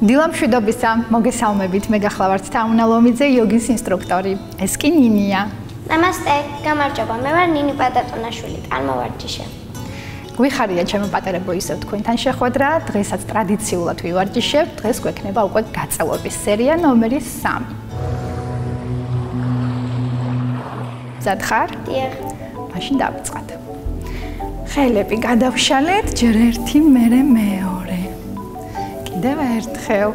დილამშვიდობისა, მოგესალმებით, მე გახლავართ თამუნა ლომიძე, იოგის ინსტრუქტორი. ეს კი ნინია. ნამასტე, გამარჯობა, მე ვარ ნინი პატატონაშვილი, წარმოვარჯიშე. გვიხარია ჩემო პატარებო ისევ თქვენთან შეხვედრა, დღესაც ტრადიციულად ვივარჯიშებთ, დღეს გვექნება უკვე გაწელვების სერია ნომერი 3. მზად ხარ? დიახ. მაშინ დავიწყოთ. ხელები გადავშალეთ, ჯერ ერთი, მერე მეორე. კიდევ ერთხელ.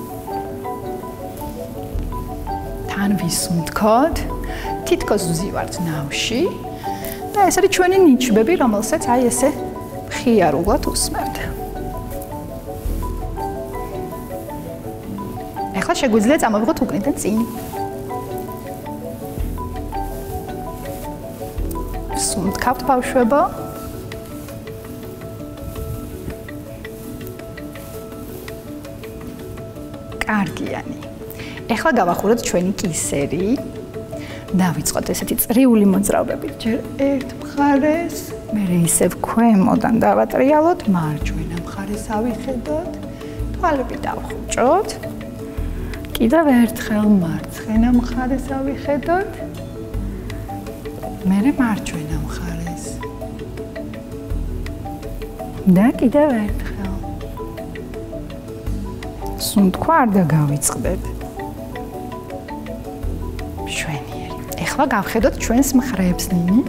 თან ვისუნთქოთ, თითქოს ვზივართ ნავში და ეს არის ჩვენი ნიჩბები, რომელსაც აი ესე მხიარულად უსმევთ. ახლა შეგვიძლია წამოვიღოთ უკნიდან წინ. ვსუნთქავთ ბავშვებო. კარგიანი. ახლა გავახუროთ ჩვენი კისერი. დავიწყოთ ესეთი წრიული მოძრაობებით. ჯერ ერთ მხარეს, მერე ისევ ქვემოდან დავატრიალოთ, მარჯვენა მხარეს ავიხედოთ, თვალები დავხუჭოთ. კიდევ ერთხელ მარცხენა მხარეს ავიხედოთ. მერე მარჯვენა მხარეს. და კიდევ ერთხელ. სუნთქვა არ დაგავიწყდეთ. შვენიერი. ეხლა გავხედოთ ჩვენს მხრებს ნინი.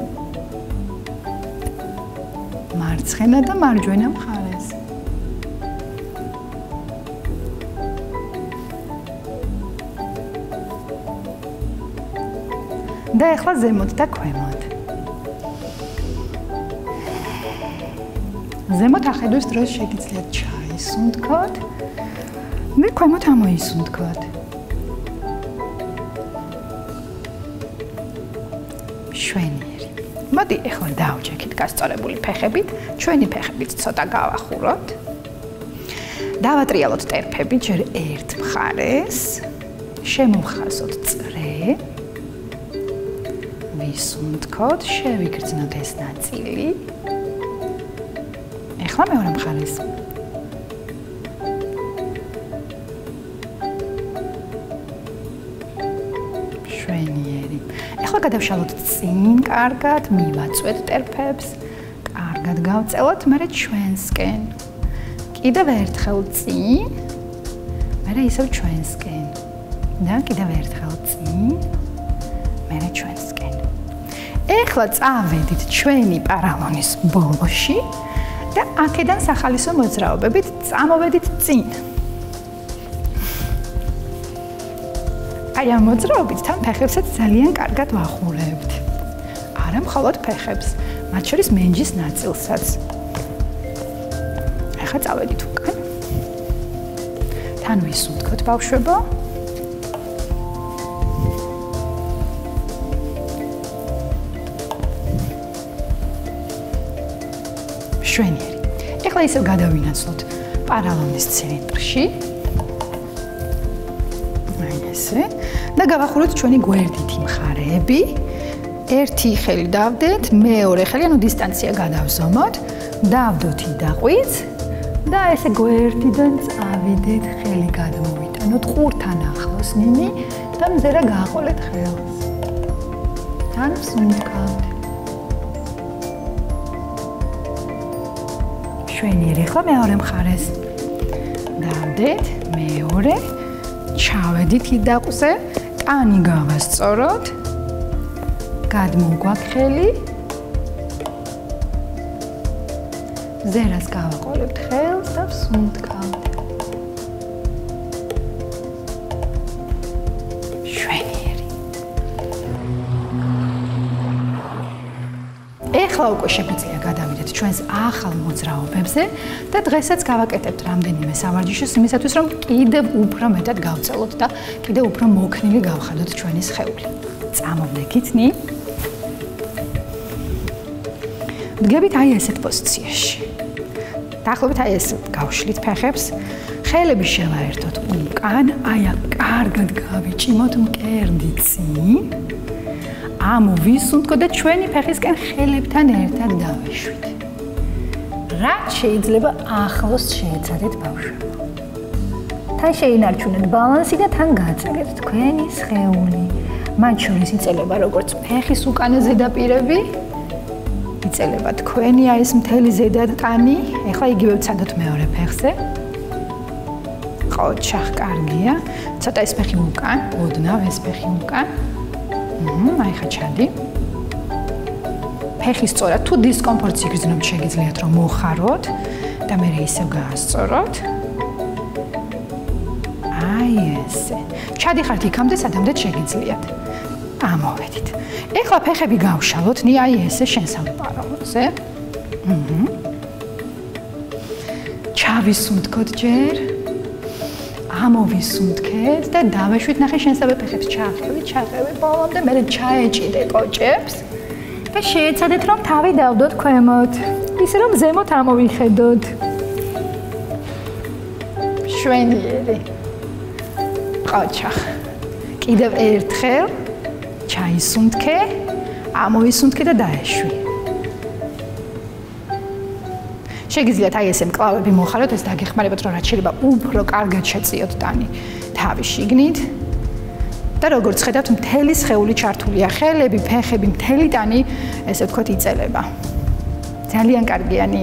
მარცხენა და მარჯვენა მხარეს. და ეხლა ზემოთ და ქვემოთ. ზემოთ ახედვის დროს შეგიძლიათ ჩაისუნთქოთ. მე ქვემოთ ამოისუნთქოთ. შვენიერი. მოდი ახლა დავჯექით გასწორებული ფეხებით, ჩვენი ფეხებით ცოტა გავახუროთ. დავატრიალოთ ტერფები ჯერ ერთ მხარეს, შემოვხაზოთ წრე. ვისუნთქოთ, შევიგრძნოთ ეს ნაწილი. ახლა მეორე მხარეს. შვენიერი. ახლა გადავშალოთ წინ, კარგად, მივაწვეთ ტერფებს, კარგად გავწელოთ, მერე ჩვენსკენ. კიდევ ერთხელ წინ, მერე ისევ ჩვენსკენ. და კიდევ ერთხელ წინ, მერე ჩვენსკენ. ახლა წავედით ჩვენი პარალონის ბოლოში და აქედან სახალისო მოძრაობებით წამოვედით წინ. აი ამ მოძრაობით თან ფეხებსაც ძალიან კარგად ვახურებთ. არა მხოლოდ ფეხებს, მათ შორის მენჯის ნაწილსაც. ახლა წავედით უკან. თან ვისუნთქოთ ბავშვებო. შვენიერი. ახლა ისევ გადავინაცვლოთ პარალონის ცილინდრში. და გავახუროთ ჩვენი გვერდითი მხარეები. ერთი ხელი დავდეთ, მეორე ხელი, ანუ დისტანცია გადავზომოთ, დავდოთ იდაყვით და ესე გვერდიდან წავიდეთ, ხელი გადმოვიტანოთ ყურთან ახლოს ნინი და მზერა გააყოლეთ ხელს. თან ვსუნთქავთ. შვენიერი, ახლა მეორე მხარეს. დავდეთ, მეორე ჩავედით იდაყზე, კანი გავასწოროთ, გადმოვგვაქვს ხელი, ზერას გავაყოლებთ ხელს და ვსუნთქავთ. შვენიერი. ახლა უკვე შეგვიძლია გადავიდეთ ჩვენს ახალ მოძრაობებზე და დღესაც გავაკეთებთ რამდენიმე სავარჯიშოს იმისათვის, რომ კიდევ უფრო მეტად გავწელოთ და კიდევ უფრო მოქნილი გავხადოთ ჩვენი სხეული. წამოვდექით ნი. დგებით აი ესეთ პოზიციაში. დაახლოებით აი ეს გავშლით ფეხებს, ხელები შევაერთოთ უკან, აი აქ კარგად გავიჭიმოთ მკერდი წინ. ამოვისუნთქოთ და ჩვენი ფეხისკენ ხელებთან ერთად დავეშვით. რაც შეიძლება ახლოს შეეცადეთ ბავშვებო. თან შეინარჩუნეთ ბალანსი და თან გაწელეთ თქვენი სხეული. მათ შორის იწელება როგორც ფეხის უკანა ზედაპირები, იწელება თქვენი ეს მთელი ზედატანი. ეხლა იგივე ვცადოთ მეორე ფეხზე. ყოჩახ, კარგია. ცოტა ეს ფეხი უკან, ოდნავ ეს ფეხი უკან. აი ხა ჩადი. ფეხი სწორად თუ დისკომფორტს იგრძნობთ, შეგიძლიათ რომ მოხაროთ და მე ისევ გაასწოროთ. აი ესე. ჩადიხართ იქამდე, სადამდე შეგიძლიათ. ამოვედით. ეხლა ფეხები გავშალოთ, აი ესე შენსავე პარალელზე. ჩავისუნთქოთ ჯერ. ამოვისუნთქეთ და დავეშვით ნახე შენსავე ფეხებს ჩაყევი ბოლომდე, მე ჩაეჭიდე კოჭებს და შეეცადეთ რომ თავი დავდოთ ქვემოთ, ისე რომ ზემოთ ამოვიხედოთ. შვენიერი. ყოჩახ. კიდევ ერთხელ ჩაისუნთქე, ამოვისუნთქე და დაეშვი. შეგიძლიათ აი ესე მკლავები მოხაროთ, ეს დაგეხმარებათ რომ რაც შეიძლება უფრო კარგად შეწიოთ ტანი თავი შიგნით. და როგორც ხედავთ, მთელი სხეული ჩართულია, ხელები, ფეხები, მთელი ტანი, ესე ვთქვათ, იწელება. ძალიან კარგიანი.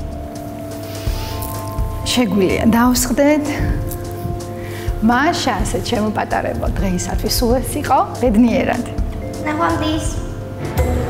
შეგვიძლია დავსხდეთ. მაშა, ასე ჩემო პატარებო, დღეისათვის სულ ეს იყო, ბედნიერად. ნახვამდის.